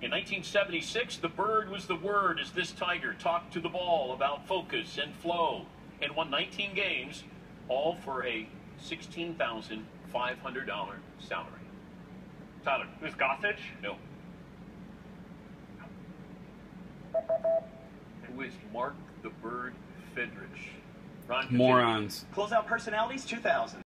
In 1976, the bird was the word as this Tiger talked to the ball about focus and flow and won 19 games, all for a $16,500 salary. Tyler. Who's Gossage? No. Who is Mark the Bird Fidrych? Ron, Morons. Closeout personalities 2000.